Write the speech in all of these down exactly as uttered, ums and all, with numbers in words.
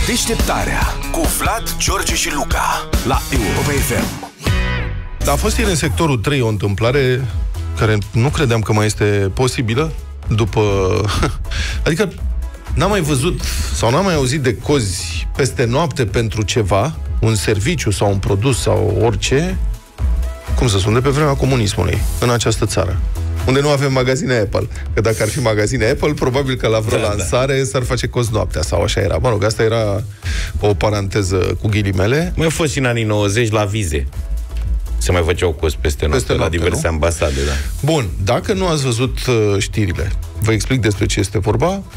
Deșteptarea cu Vlad, George și Luca la Europa F M. A fost ieri în sectorul trei o întâmplare care nu credeam că mai este posibilă după... Adică n-am mai văzut sau n-am mai auzit de cozi peste noapte pentru ceva, un serviciu sau un produs sau orice, cum să spun, de pe vremea comunismului în această țară, unde nu avem magazine Apple. Că dacă ar fi magazine Apple, probabil că la vreo da, lansare da. s-ar face cozi noaptea, sau așa era. Mă rog, asta era o paranteză cu ghilimele. Mai a fost și în anii nouăzeci la vize. Se mai făceau cozi peste noapte, peste noapte la diverse nu? ambasade, da. Bun, dacă nu ați văzut uh, știrile, vă explic despre ce este vorba. Um,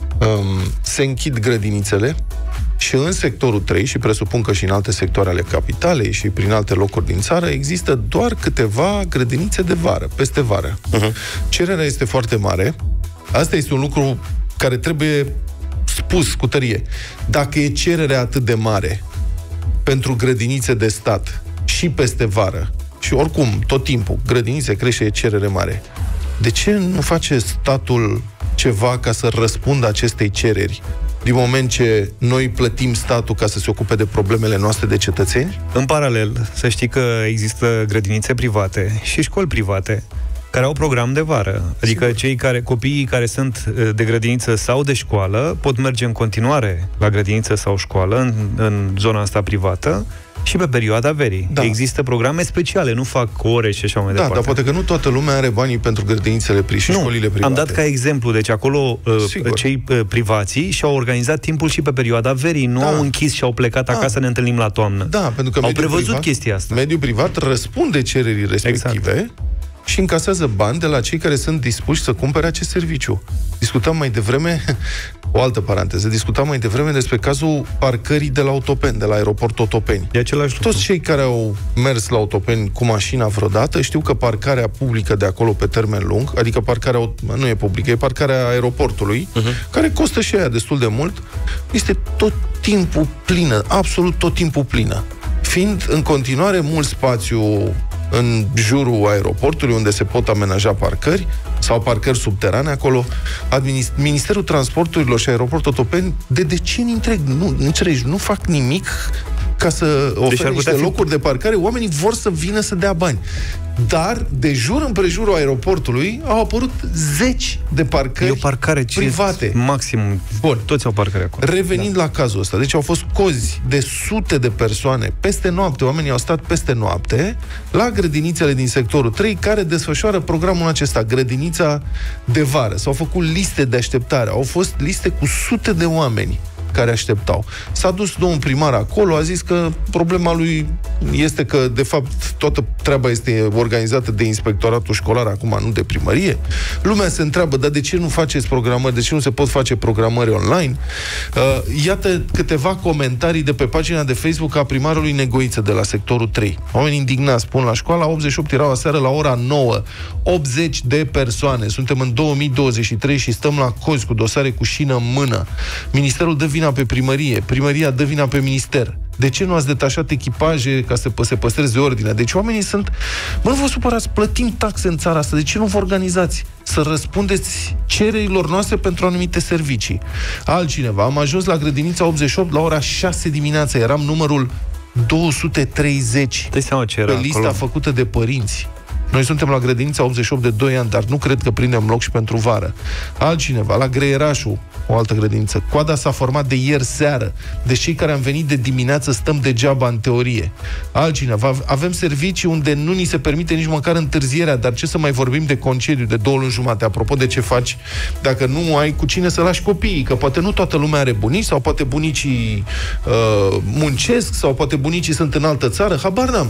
se închid grădinițele și în sectorul trei, și presupun că și în alte sectoare ale capitalei și prin alte locuri din țară, există doar câteva grădinițe de vară, peste vară. Uh-huh. Cererea este foarte mare. Asta este un lucru care trebuie spus cu tărie. Dacă e cererea atât de mare pentru grădinițe de stat și peste vară, și oricum, tot timpul, grădinițe crește, e cerere mare, de ce nu face statul ceva ca să răspundă acestei cereri, din moment ce noi plătim statul ca să se ocupe de problemele noastre de cetățeni? În paralel, să știi că există grădinițe private și școli private care au program de vară. Adică Sigur. cei care, copiii care sunt de grădiniță sau de școală pot merge în continuare la grădiniță sau școală în, în zona asta privată și pe perioada verii. Da. Există programe speciale, nu fac ore și așa mai da, departe. Da, dar poate că nu toată lumea are banii pentru grădinițele pri și nu, școlile private. Am dat ca exemplu, deci acolo uh, cei uh, privații și-au organizat timpul și pe perioada verii, nu da. au închis și au plecat acasă, da. ne întâlnim la toamnă. Da, pentru că au prevăzut privat, chestia asta. Mediul privat răspunde cererii respective. Exact. Și încasează bani de la cei care sunt dispuși să cumpere acest serviciu. Discutam mai devreme, o altă paranteză, discutam mai devreme despre cazul parcării de la Otopeni, de la aeroportul Otopeni. E același lucru. Toți cei care au mers la Otopeni cu mașina vreodată știu că parcarea publică de acolo pe termen lung, adică parcarea, nu e publică, e parcarea aeroportului, uh-huh. care costă și aia destul de mult, este tot timpul plină, absolut tot timpul plină. Fiind în continuare mult spațiu în jurul aeroportului, unde se pot amenaja parcări sau parcări subterane acolo, Administ- Ministerul Transporturilor și Aeroportul Otopeni de decenii întreg nu, înțelegi, nu fac nimic ca să ofere deci niște fi... locuri de parcare. Oamenii vor să vină să dea bani. Dar, de jur împrejurul aeroportului, au apărut zeci de parcări e o parcare private. Maxim. Bun. Toți au parcări acolo. Revenind da. la cazul ăsta. Deci au fost cozi de sute de persoane peste noapte. Oamenii au stat peste noapte la grădinițele din sectorul trei care desfășoară programul acesta, grădinița de vară. S-au făcut liste de așteptare. Au fost liste cu sute de oameni care așteptau. S-a dus domnul primar acolo, a zis că problema lui este că, de fapt, toată treaba este organizată de inspectoratul școlar acum, nu de primărie. Lumea se întreabă, dar de ce nu faceți programări? De ce nu se pot face programări online? Uh, iată câteva comentarii de pe pagina de Facebook a primarului Negoiță de la sectorul trei. Oameni indignați, spun, la școala optzeci și opt erau aseară la ora nouă. optzeci de persoane. Suntem în două mii douăzeci și trei și stăm la cozi cu dosare cu șină în mână. Ministerul dă vina pe primărie, primăria dă vina pe minister. De ce nu ați detașat echipaje ca să se păstreze ordinea? Deci oamenii sunt... Mă, nu vă supărați, plătim taxe în țara asta. De ce nu vă organizați să răspundeți cererilor noastre pentru anumite servicii? Altcineva, am ajuns la grădinița optzeci și opt la ora șase dimineața. Eram numărul două sute treizeci pe lista acolo făcută de părinți. Noi suntem la grădinița optzeci și opt de doi ani, dar nu cred că prindem loc și pentru vară. Altcineva, la Greierașul, o altă grădiniță. Coada s-a format de ieri seară. Deci cei care am venit de dimineață stăm degeaba în teorie. Altcineva, avem servicii unde nu ni se permite nici măcar întârzierea, dar ce să mai vorbim de concediu de două luni jumate? Apropo de ce faci dacă nu ai cu cine să lași copiii, că poate nu toată lumea are bunici, sau poate bunicii uh, muncesc, sau poate bunicii sunt în altă țară, habar n-am.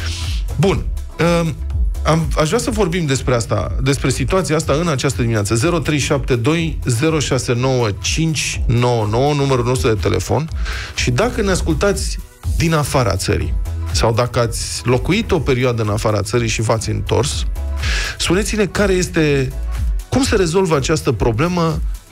Bun. Uh, Am, aș vrea să vorbim despre asta, despre situația asta în această dimineață. zero trei șapte doi zero șase nouă cinci nouă nouă, numărul nostru de telefon. Și dacă ne ascultați din afara țării, sau dacă ați locuit o perioadă în afara țării și v-ați întors, spuneți-ne care este, cum se rezolvă această problemă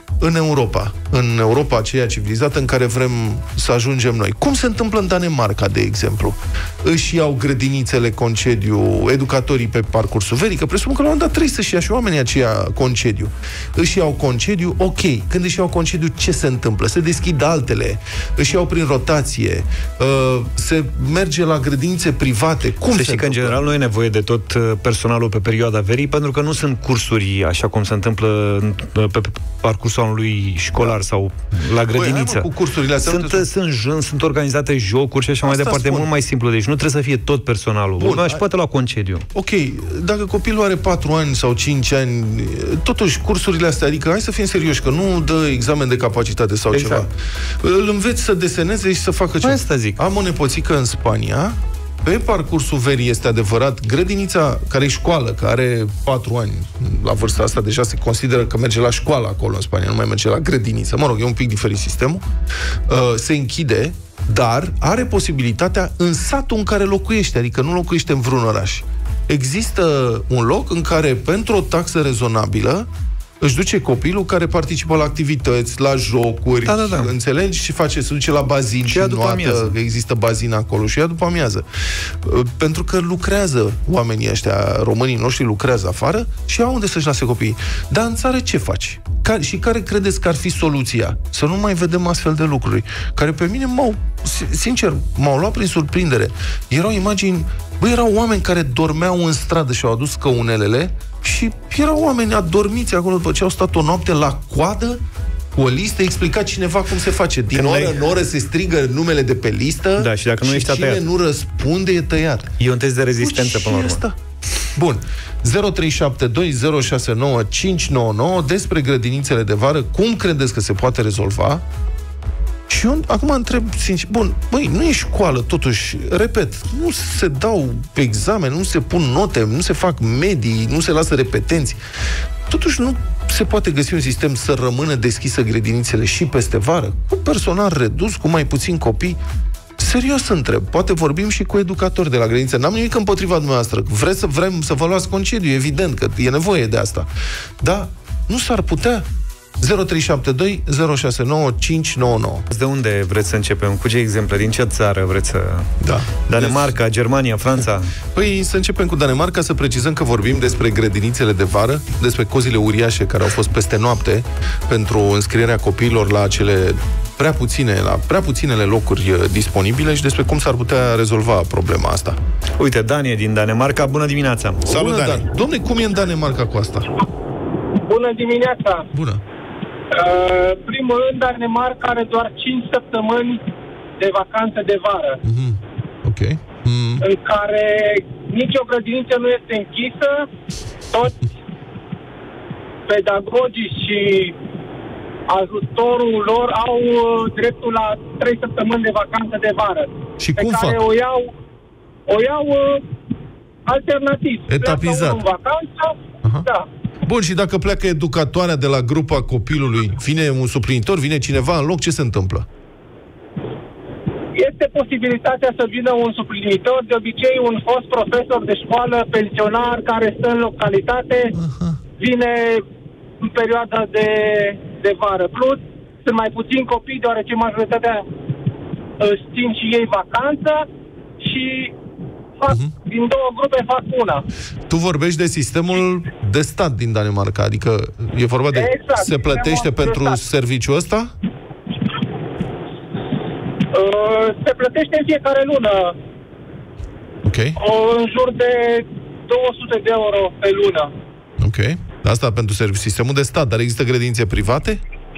în Europa, în Europa aceea civilizată în care vrem să ajungem noi. Cum se întâmplă în Danemarca, de exemplu? Își iau grădinițele concediu, educatorii pe parcursul verii, că presupun că la un moment dat trebuie să-și ia și oamenii aceia concediu. Își iau concediu, ok. Când își iau concediu, ce se întâmplă? Se deschid altele, își iau prin rotație, uh, se merge la grădinițe private. Cum se știi că în general nu e nevoie de tot personalul pe perioada verii, pentru că nu sunt cursuri așa cum se întâmplă pe parcursul anului școlar, da, sau la grădiniță. Băi, cu cursurile astea sunt, sunt, sunt, sunt, sunt organizate jocuri și așa mai departe. Spun. Mult mai simplu. Deci nu trebuie să fie tot personalul. Bun, și poate lua concediu. Ok, dacă copilul are patru ani sau cinci ani, totuși cursurile astea, adică hai să fim serioși, că nu dă examen de capacitate sau exact. ceva. Îl înveți să deseneze și să facă ceva. Asta zic. Am o nepoțică în Spania. Pe parcursul verii, este adevărat, grădinița, care e școală, care are patru ani, la vârsta asta deja se consideră că merge la școală acolo în Spania, nu mai merge la grădiniță. Mă rog, e un pic diferit sistemul. Uh, se închide, dar are posibilitatea în satul în care locuiește, adică nu locuiește în vreun oraș. Există un loc în care, pentru o taxă rezonabilă, își duce copilul care participă la activități, la jocuri, da, da, da. înțelegi? Și face, se duce la bazin și, și noată, există bazin acolo și ea după amiază. Pentru că lucrează oamenii ăștia, românii noștri lucrează afară și au unde să-și lase copiii. Dar în țară ce faci? Care, și care credeți că ar fi soluția? Să nu mai vedem astfel de lucruri, care pe mine m-au, sincer, m-au luat prin surprindere. Erau imagini, băi, erau oameni care dormeau în stradă și au adus căunelele și erau oameni adormiți acolo după ce au stat o noapte la coadă cu o listă, explica cineva cum se face. Din oră în oră se strigă numele de pe listă, da, și dacă nu și ești cine tăiat. nu răspunde e tăiat. E un test de rezistență până la urmă. Bun. zero trei șapte doi zero șase nouă cinci nouă nouă despre grădinițele de vară. Cum credeți că se poate rezolva? Și eu acum întreb sincer, bun, băi, nu e școală, totuși, repet, nu se dau examene, nu se pun note, nu se fac medii, nu se lasă repetenți. Totuși nu se poate găsi un sistem să rămână deschisă grădinițele și peste vară, cu personal redus, cu mai puțin copii. Serios întreb, poate vorbim și cu educatori de la grădiniță. N-am nimic împotriva dumneavoastră. Vreți să vrem să vă luați concediu, evident că e nevoie de asta. Dar nu s-ar putea? zero trei șapte doi zero șase nouă cinci nouă nouă. De unde vreți să începem? Cu ce exemple? Din ce țară vreți să... Da. Danemarca, Germania, Franța? Păi să începem cu Danemarca, să precizăm că vorbim despre grădinițele de vară, despre cozile uriașe care au fost peste noapte pentru înscrierea copiilor la acele prea puține, la prea puținele locuri disponibile și despre cum s-ar putea rezolva problema asta. Uite, Danie din Danemarca, bună dimineața! Salut, Bună, Dan! Dom'le, cum e în Danemarca cu asta? Bună dimineața! Bună! Uh, primul rând, Danemarca are doar cinci săptămâni de vacanță de vară. Mm-hmm. Ok. Mm. În care nicio grădiniță nu este închisă, toți pedagogii și ajutorul lor au dreptul la trei săptămâni de vacanță de vară. Și pe cum care fac? o iau, o iau alternativ. Etapizat. Pleacă în vacanță, Aha. da. Bun, și dacă pleacă educatoarea de la grupa copilului, vine un suplinitor, vine cineva în loc, ce se întâmplă? Este posibilitatea să vină un suplinitor, de obicei un fost profesor de școală, pensionar, care stă în localitate, Aha. vine în perioada de, de vară. Plus, sunt mai puțini copii, deoarece majoritatea își țin și ei vacanță și fac, uh-huh. din două grupe fac una. Tu vorbești de sistemul de stat din Danemarca, adică e vorba de... Exact, se plătește pentru stat. serviciul ăsta? Uh, se plătește în fiecare lună. Ok. O, în jur de două sute de euro pe lună. Ok. Asta pentru sistemul de stat, dar există grădinițe private?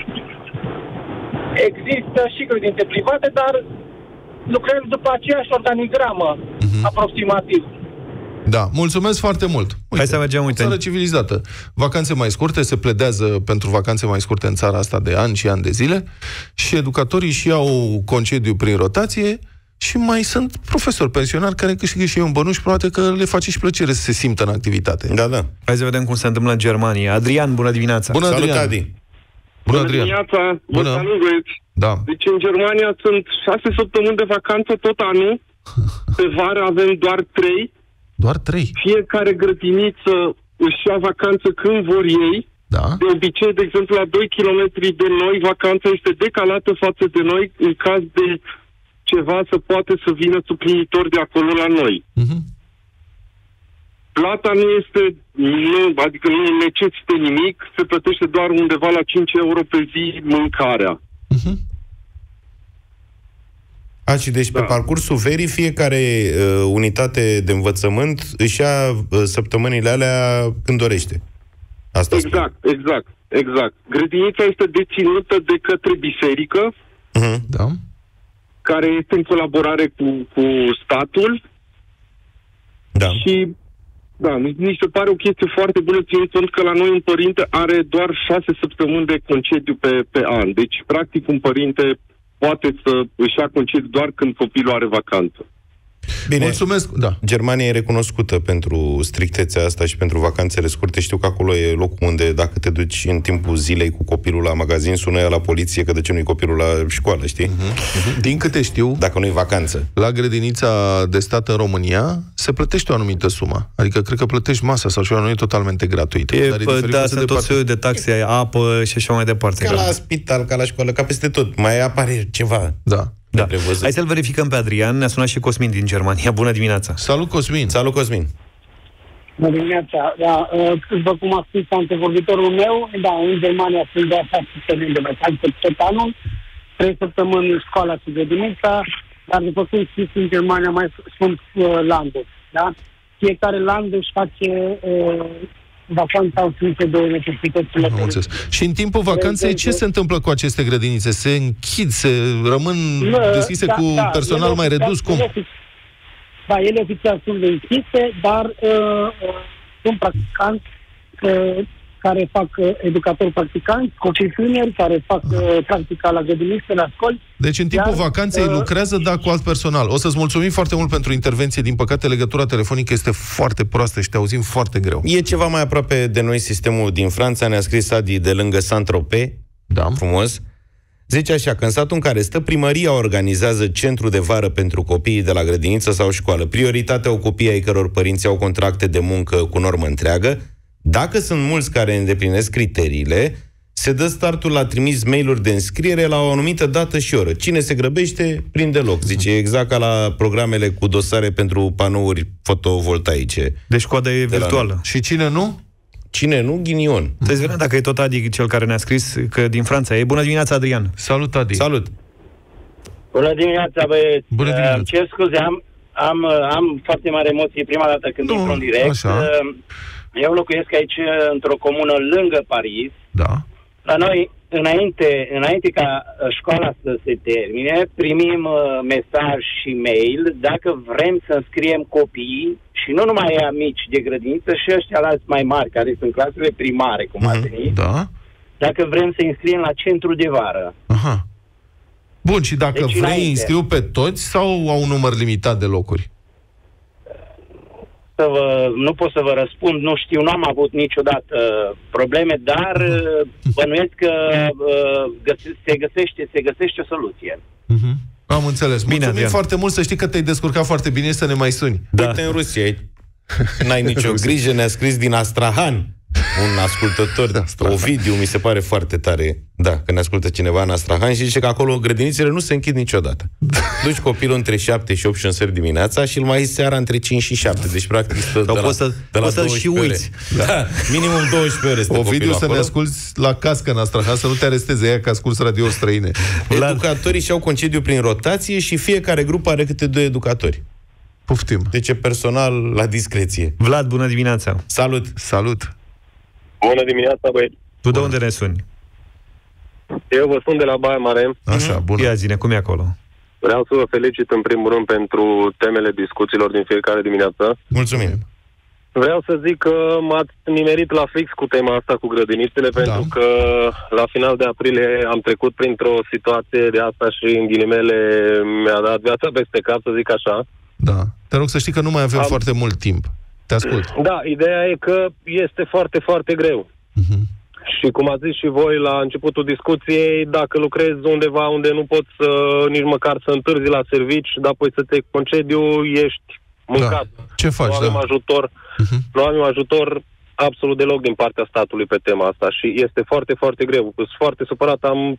Există și grădinițe private, dar lucrez după aceeași organigramă, uh-huh. aproximativ. Da, mulțumesc foarte mult. Uite, hai să mergem, uite. O țară civilizată. Vacanțe mai scurte, se pledează pentru vacanțe mai scurte în țara asta de ani și ani de zile și educatorii și au concediu prin rotație și mai sunt profesori pensionari care câștigă și ei un bănuș, probabil că le face și plăcere să se simtă în activitate. Da, da. Hai să vedem cum se întâmplă în Germania. Adrian, bună dimineața! Bună, Salut, Adrian! Adi! Bună, Bună Adrian! dimineața! Bună! Vă salut, băieți! Da. Deci în Germania sunt șase săptămâni de vacanță tot anul. Pe vară avem doar trei. Doar trei? Fiecare grădiniță își ia vacanță când vor ei. Da. De obicei, de exemplu, la doi kilometri de noi, vacanța este decalată față de noi în caz de ceva să poate să vină suplinitor de acolo la noi. Uh-huh. Plata nu este, nu, adică nu necesită nimic, se plătește doar undeva la cinci euro pe zi mâncarea. Uh-huh. A, și deci da. Pe parcursul verii fiecare uh, unitate de învățământ își ia uh, săptămânile alea când dorește. Asta exact, spune. exact, exact. Grădinița este deținută de către biserică, uh-huh. da. care este în colaborare cu, cu statul. Da. Și da, mi se pare o chestie foarte bună, ținând cont că la noi un părinte are doar șase săptămâni de concediu pe, pe an. Deci, practic, un părinte poate să își ia concediu doar când copilul are vacanță. Bine, mulțumesc, da. Germania e recunoscută pentru strictețea asta și pentru vacanțele scurte. Știu că acolo e locul unde, dacă te duci în timpul zilei cu copilul la magazin, sună ea la poliție că de ce nu-i copilul la școală, știi? Uh-huh. Uh-huh. Din câte știu, dacă nu-i vacanță, la grădinița de stat în România se plătește o anumită sumă. Adică cred că plătești masa sau ceva, nu e totalmente gratuit. E, dar pă, da, sunt tot soiul de taxe, apă și așa mai departe. Ca la spital, ca la școală, ca peste tot. Mai apare ceva. Da. Da. Hai să-l verificăm pe Adrian. Ne-a sunat și Cosmin din Germania. Bună dimineața! Salut, Cosmin! Salut, Cosmin! Bună dimineața! Da, după cum a spus antevorbitorul meu, da, în Germania sunt de așa săptămâni de vacanță tot anul, trei săptămâni școala și grădinița, dar după cum știți, în Germania mai sunt uh, landuri, da? Fiecare land își face uh, vacanța în funcție de necesitățile. Și în timpul vacanței ce se întâmplă cu aceste grădinițe? Se închid, se rămân deschise da, cu da, personal mai redus? Cum? Ele, da, ele oficial sunt de închise, dar uh, uh, sunt practicanți uh, care fac uh, educatori practicanți, copii tineri care fac uh, practica la grădinițe, la școli. Deci în timpul iar, vacanței uh, lucrează, dar cu alt personal. O să-ți mulțumim foarte mult pentru intervenție. Din păcate, legătura telefonică este foarte proastă și te auzim foarte greu. E ceva mai aproape de noi sistemul din Franța. Ne-a scris Adi de lângă Saint-Tropez. Da. Frumos. Zice așa, că în satul în care stă, primăria organizează centru de vară pentru copiii de la grădiniță sau școală. Prioritatea au copiii ai căror părinți au contracte de muncă cu normă întreagă. Dacă sunt mulți care îndeplinesc criteriile, se dă startul la trimis mail-uri de înscriere la o anumită dată și oră. Cine se grăbește, prinde loc. Zice, exact ca la programele cu dosare pentru panouri fotovoltaice. Deci coada e virtuală. Și cine nu? Cine nu, ghinion. Să-ți vedem dacă e tot Adi cel care ne-a scris că din Franța e. Bună dimineața, Adrian. Salut, Adi. Salut. Bună dimineața, băieți. Bună dimineața. Uh, ce scuze, am, am, am foarte mare emoție prima dată când nu, intru în direct. așa. Eu locuiesc aici într-o comună lângă Paris. Da. La noi, înainte, înainte ca școala să se termine, primim uh, mesaj și mail dacă vrem să înscriem copiii și nu numai ea mici de grădiniță și ăștia alți mai mari, care sunt clasele primare, cum mm-hmm. a venit, da. dacă vrem să înscriem la centru de vară. Aha. Bun, și dacă deci, vrei, înscriu pe toți sau au un număr limitat de locuri? Să vă, nu pot să vă răspund, nu știu, nu am avut niciodată probleme, dar uh-huh. bănuiesc că uh, găse, se, găsește, se găsește o soluție. Uh-huh. Am înțeles. Bine, Mulțumim Adrian. foarte mult, să știi că te-ai descurcat foarte bine, să ne mai suni. Da. Uite, în Rusia, n-ai nicio grijă, ne-a scris din Astrahan un ascultător, Ovidiu, mi se pare foarte tare, da, că ne ascultă cineva în Astrahan și zice că acolo grădinițele nu se închid niciodată. Duci copilul între șapte și opt și un sfert dimineața și îl mai iei seara între cinci și șapte. Deci, practic, stă de la, poți să, de la poți și uiți. Da. da, minimum douăsprezece ore stă Ovidiu, să acolo. ne asculți la cască în Astrahan, să nu te aresteze ea că asculți radiouri străine. Educatorii și-au concediu prin rotație și fiecare grup are câte doi educatori. Poftim. Deci e personal la discreție. Vlad, bună dimineața. Salut. Salut. Bună dimineața, băieți. Tu de unde ne suni? Eu vă sun de la Baia Mare. Așa, bună. Ia zine, cum e acolo? Vreau să vă felicit în primul rând pentru temele discuțiilor din fiecare dimineață. Mulțumim. Vreau să zic că m-ați nimerit la fix cu tema asta cu grădinițele, da. Pentru că la final de aprilie am trecut printr-o situație de asta și în ghilimele mi-a dat viața peste cap, să zic așa. Da. Te rog să știi că nu mai avem am... foarte mult timp. Te ascult. Da, ideea e că este foarte, foarte greu. Uh-huh. Și cum ați zis și voi la începutul discuției, dacă lucrezi undeva unde nu poți să, nici măcar să întârzi la servici, dar apoi să te concediu, ești mâncat. Da. Ce faci? Nu avem da. ajutor, uh-huh. nu avem ajutor absolut deloc din partea statului pe tema asta și este foarte, foarte greu. Sunt foarte supărat, am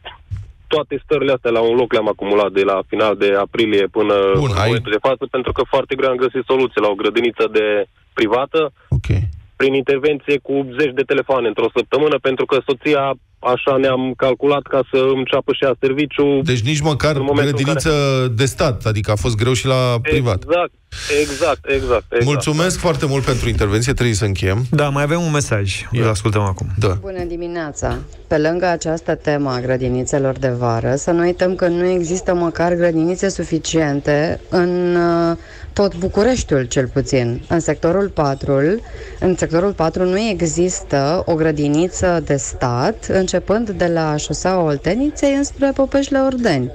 toate stările astea la un loc le-am acumulat de la final de aprilie până Bun, în ai... momentul de față, pentru că foarte greu am găsit soluție la o grădiniță de privată, okay. prin intervenție cu zeci de telefoane într-o săptămână, pentru că soția, așa ne-am calculat ca să înceapă și ea serviciu. Deci nici măcar grădiniță care... de stat, adică a fost greu și la privat. Exact, exact, exact. exact. Mulțumesc da. foarte mult pentru intervenție, trebuie să încheiem. Da, mai avem un mesaj, îl ascultăm acum. Da. Bună dimineața! Pe lângă această temă a grădinițelor de vară, să nu uităm că nu există măcar grădinițe suficiente în uh, tot Bucureștiul, cel puțin. În sectorul patru, în sectorul patru nu există o grădiniță de stat, începând de la șoseaua Olteniței înspre Popeșle-Ordeni.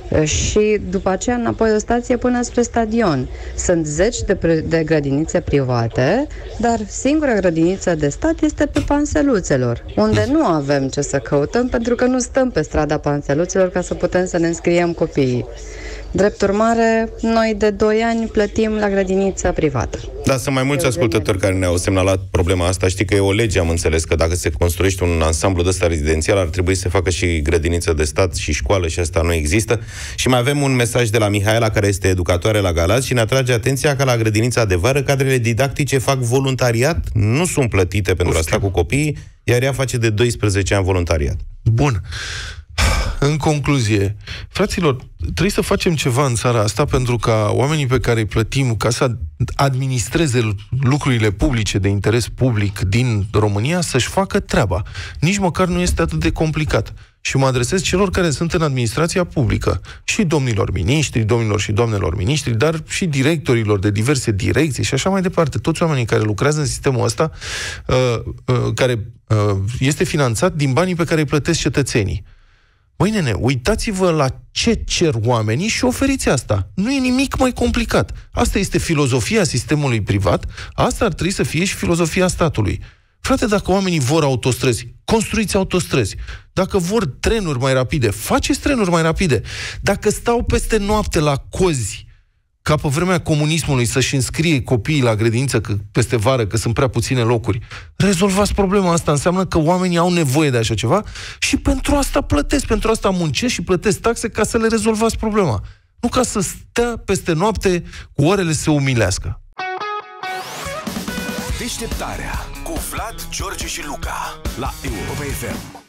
Și după aceea înapoi o stație până spre stadion. Sunt zeci de, pre- de grădinițe private, dar singura grădiniță de stat este pe Panseluțelor, unde nu avem ce să căutăm, pentru că nu stăm pe strada Panseluțelor ca să putem să ne înscriem copiii. Drept urmare, noi de doi ani plătim la grădinița privată. Da, sunt mai mulți ascultători care ne-au semnalat problema asta. Știi că e o lege, am înțeles, că dacă se construiește un ansamblu de ăsta rezidențial, ar trebui să facă și grădiniță de stat și școală și asta nu există. Și mai avem un mesaj de la Mihaela, care este educatoare la Galați și ne atrage atenția că la grădinița de vară cadrele didactice fac voluntariat, nu sunt plătite pentru a sta cu copiii, iar ea face de doisprezece ani voluntariat. Bun. În concluzie, fraților, trebuie să facem ceva în țara asta pentru ca oamenii pe care îi plătim ca să administreze lucrurile publice de interes public din România să-și facă treaba. Nici măcar nu este atât de complicat. Și mă adresez celor care sunt în administrația publică, și domnilor miniștri, domnilor și doamnelor miniștri, dar și directorilor de diverse direcții și așa mai departe. Toți oamenii care lucrează în sistemul ăsta, uh, uh, care uh, este finanțat din banii pe care îi plătesc cetățenii. Băi, nene, uitați-vă la ce cer oamenii și oferiți asta. Nu e nimic mai complicat. Asta este filozofia sistemului privat, asta ar trebui să fie și filozofia statului. Frate, dacă oamenii vor autostrăzi, construiți autostrăzi. Dacă vor trenuri mai rapide, faceți trenuri mai rapide. Dacă stau peste noapte la cozi, ca pe vremea comunismului, să-și înscrie copiii la grădiniță că, peste vară, că sunt prea puține locuri, rezolvați problema asta. Înseamnă că oamenii au nevoie de așa ceva și pentru asta plătesc, pentru asta muncesc și plătesc taxe ca să le rezolvați problema. Nu ca să stea peste noapte cu orele să se umilească. Deșteptarea cu Vlad, George și Luca la Europa F M.